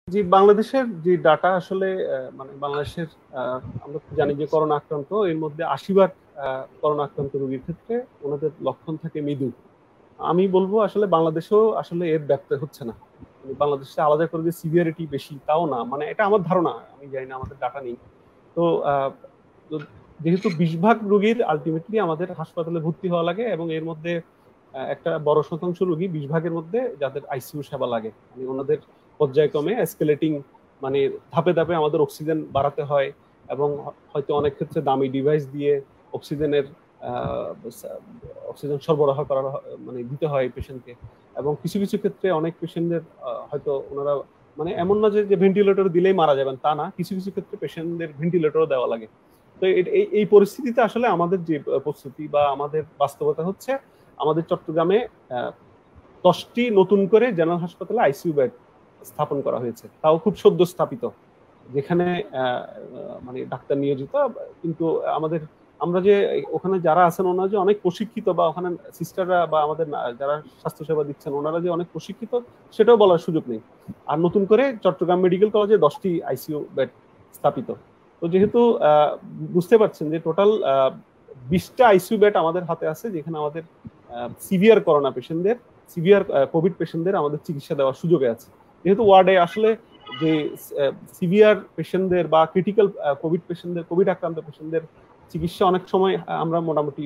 জি, বাংলাদেশের যে ডাটা আসলে মানে বাংলাদেশের আমরা তো জানি যে করোনা আক্রান্ত এর মধ্যে ৮০ ভাগ করোনা আক্রান্ত রোগীর ক্ষেত্রে ওনাদের লক্ষণ থাকে মৃদু। আমি বলবো আসলে বাংলাদেশেও আসলে এর ব্যাপ্তি হচ্ছে না। মানে বাংলাদেশে আলাদা করে যে সিভিয়ারিটি বেশি তাও না, মানে এটা আমার ধারণা, আমি জানি না, আমাদের ডাটা নেই। তো তো যেহেতু ২০ ভাগ রোগীর আলটিমেটলি আমাদের হাসপাতালে ভর্তি হওয়া লাগে এবং এর মধ্যে একটা বড় শতাংশ রোগী ২০ ভাগের মধ্যে যাদের আইসিইউ সেবা লাগে, মানে ওনাদের পর্যায়ক্রমে এসকেলেটিং, মানে ধাপে ধাপে আমাদের অক্সিজেন বাড়াতে হয় এবং হয়তো অনেক ক্ষেত্রে দামি ডিভাইস দিয়ে অক্সিজেনের অক্সিজেন সরবরাহ করা, মানে দিতে হয় পেশেন্টকে। এবং কিছু কিছু ক্ষেত্রে অনেক পেশেন্টদের হয়তো ওনারা, মানে এমন না যে ভেন্টিলেটর দিলেই মারা যাবেন তা না, কিছু কিছু ক্ষেত্রে পেশেন্টদের ভেন্টিলেটরও দেওয়া লাগে। তো এই পরিস্থিতিতে আসলে আমাদের যে প্রস্তুতি বা আমাদের বাস্তবতা হচ্ছে, আমাদের চট্টগ্রামে 10টি নতুন করে জেনারেল হাসপাতালে আইসিইউ বেড স্থাপন করা হয়েছে, তাও খুব সদ্য স্থাপিত, যেখানে মানে ডাক্তার নিয়োজিত। কিন্তু আমাদের, আমরা যে ওখানে যারা আছেন ওনারা যে অনেক প্রশিক্ষিত, বা ওখানে সিস্টাররা বা আমাদের যারা স্বাস্থ্যসেবা দিচ্ছেন ওনারা যে অনেক প্রশিক্ষিত, সেটাও বলার সুযোগ নেই। আর নতুন করে চট্টগ্রাম মেডিকেল কলেজে 10টি আইসিইউ বেড স্থাপিত। তো যেহেতু বুঝতে পারছেন যে টোটাল 20টা আইসিইউ বেড আমাদের হাতে আছে, যেখানে আমাদের সিভিয়ার করোনা পেশেন্টদের, সিভিয়ার কোভিড পেশেন্টদের আমাদের চিকিৎসা দেওয়ার সুযোগে আছে। যেহেতু ওয়ার্ডে আসলে যে সিভিয়ার পেশেন্টদের বা ক্রিটিক্যাল কোভিড পেশেন্টদের, কোভিড আক্রান্ত পেশেন্টদের চিকিৎসা অনেক সময় আমরা মোটামুটি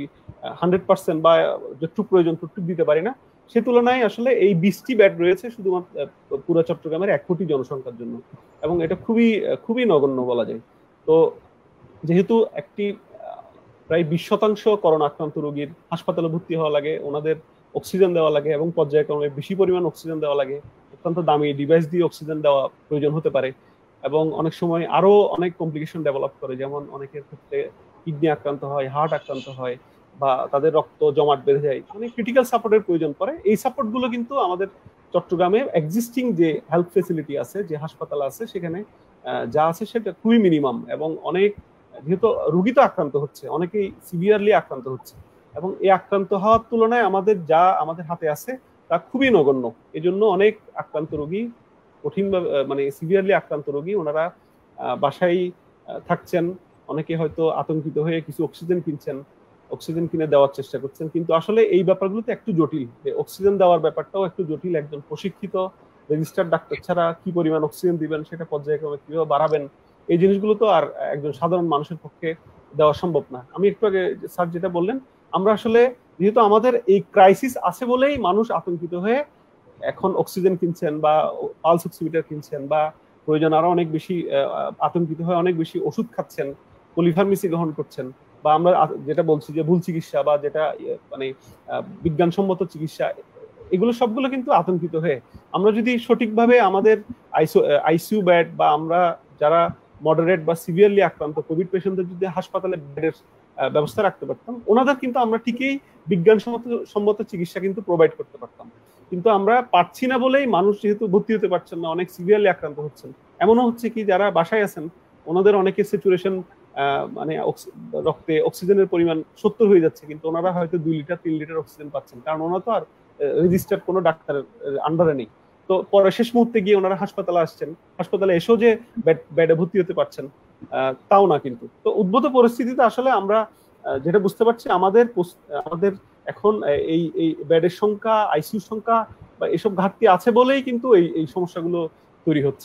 100% বা যতটুকু প্রয়োজন ততটুকু দিতে পারি না। সে তুলনায় আসলে এই 20টি বেড রয়েছে শুধুমাত্র পুরো চট্টগ্রামের 1 কোটি জনসংখ্যার জন্য, এবং এটা খুবই খুবই নগণ্য বলা যায়। তো যেহেতু একটি প্রায় 20% করোনা আক্রান্ত রোগীর হাসপাতালে ভর্তি হওয়া লাগে, ওনাদের অক্সিজেন দেওয়া লাগে এবং পর্যায়ক্রমে বেশি পরিমাণ অক্সিজেন দেওয়া লাগে, অত্যন্ত দামি ডিভাইস দিয়ে অক্সিজেন দেওয়া প্রয়োজন হতে পারে, এবং অনেক সময় আরো অনেক কমপ্লিকেশন ডেভেলপ করে, যেমন অনেকের ক্ষেত্রে কিডনি আক্রান্ত হয়, হার্ট আক্রান্ত হয়, বা তাদের রক্ত জমাট বেঁধে যায়, মানে ক্রিটিক্যাল সাপোর্টের প্রয়োজন পড়ে। এই সাপোর্ট গুলো কিন্তু আমাদের চট্টগ্রামে এক্সিস্টিং যে হেলথ ফেসিলিটি আছে, যে হাসপাতাল আছে, সেখানে যা আছে সেটা খুবই মিনিমাম। এবং অনেক, যেহেতু রুগী তো আক্রান্ত হচ্ছে, অনেকেই সিভিয়ারলি আক্রান্ত হচ্ছে, এবং এই আক্রান্ত হওয়ার তুলনায় আমাদের যা আমাদের হাতে আছে তা খুবই নগণ্য। এই জন্য অনেক আক্রান্ত রোগী, কঠিনভাবে মানে সিভিয়ারলি আক্রান্ত রোগী, ওনারা বাসায় থাকছেন, অনেকে হয়তো আতঙ্কিত হয়ে কিছু অক্সিজেন কিনছেন, অক্সিজেন কিনে দেওয়ার চেষ্টা করছেন। কিন্তু আসলে এই ব্যাপারগুলোতে একটু জটিল, অক্সিজেন দেওয়ার ব্যাপারটাও একটু জটিল। একজন প্রশিক্ষিত রেজিস্টার্ড ডাক্তার ছাড়া কি পরিমাণ অক্সিজেন দিবেন, সেটা পর্যায়ক্রমে কিভাবে বাড়াবেন, এই জিনিসগুলো তো আর একজন সাধারণ মানুষের পক্ষে দেওয়া সম্ভব না। আমি একটু আগে স্যার যেটা বললেন, আমরা আসলে যেহেতু আমাদের এই ক্রাইসিস আছে বলেই মানুষ আতঙ্কিত হয়ে এখন অক্সিজেন কিনছেন বা পালস অক্সিমিটার কিনছেন, বা প্রয়োজন আরো অনেক বেশি আতঙ্কিত হয়ে অনেক বেশি ওষুধ খাচ্ছেন, পলিফার্মেসি গ্রহণ করছেন, বা আমরা যেটা বলছি যে ভুল চিকিৎসা বা যেটা মানে বিজ্ঞানসম্মত চিকিৎসা, এগুলো সবগুলো কিন্তু আতঙ্কিত হয়ে, আমরা যদি সঠিকভাবে আমাদের আইসিইউ বেড, বা আমরা যারা মডারেট বা সিভিয়ারলি আক্রান্ত কোভিড পেশেন্টদের যদি হাসপাতালে বেডের ব্যবস্থা রাখতে পারতাম, ওনাদের কিন্তু আমরা ঠিকই বিজ্ঞানসম্মত চিকিৎসা কিন্তু প্রোভাইড করতে পারতাম। কিন্তু আমরা পারছি না বলেই মানুষ যেহেতু ভর্তি হতে পারছেন না, অনেক সিভিয়ারলি আক্রান্ত হচ্ছেন। এমনও হচ্ছে কি, যারা বাসায় আছেন ওনাদের অনেকের স্যাচুরেশন, মানে রক্তে অক্সিজেনের পরিমাণ 70 হয়ে যাচ্ছে, কিন্তু ওনারা হয়তো 2 লিটার 3 লিটার অক্সিজেন পাচ্ছেন, কারণ ওনারা তো আর রেজিস্টার্ড কোনো ডাক্তারের আন্ডারে নেই। তো পরে শেষ মুহূর্তে গিয়ে ওনারা হাসপাতালে আসছেন, হাসপাতালে এসেও যে বেডে ভর্তি হতে পারছেন তাও না। কিন্তু তো উদ্ভূত পরিস্থিতিতে আসলে আমরা যেটা বুঝতে পারছি, আমাদের আমাদের এখন এই এই বেডের সংখ্যা, আইসিইউ সংখ্যা বা এসব ঘাটতি আছে বলেই কিন্তু এই এই সমস্যাগুলো তৈরি হচ্ছে।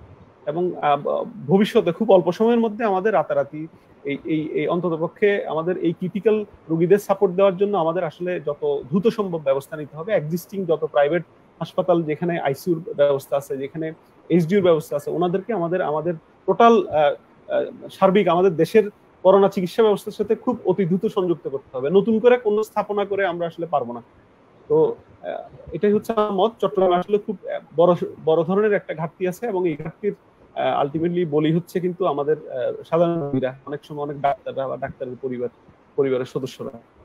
এবং ভবিষ্যতে খুব অল্প সময়ের মধ্যে আমাদের রাতারাতি এই এই এই অন্ততপক্ষে আমাদের এই ক্রিটিক্যাল রোগীদের সাপোর্ট দেওয়ার জন্য আমাদের আসলে যত দ্রুত সম্ভব ব্যবস্থা নিতে হবে। এক্সিস্টিং যত প্রাইভেট হাসপাতাল, যেখানে আইসিইউর ব্যবস্থা আছে, যেখানে এইচডিইউর ব্যবস্থা আছে, ওনাদেরকে আমাদের আমাদের টোটাল সার্বিক আমাদের দেশের করোনা চিকিৎসা ব্যবস্থার সাথে খুব অতি দ্রুত সংযুক্ত করতে হবে। নতুন করে কোনো স্থাপনা করে আমরা আসলে পারবো না। তো এটাই হচ্ছে আমার মত। চট্টগ্রামে আসলে খুব বড় বড় ধরনের একটা ঘাটতি আছে, এবং এই ঘাটতির আলটিমেটলি বলি হচ্ছে কিন্তু আমাদের সাধারণ রোগীরা, অনেক সময় অনেক ডাক্তাররা বা ডাক্তারের পরিবারের সদস্যরা।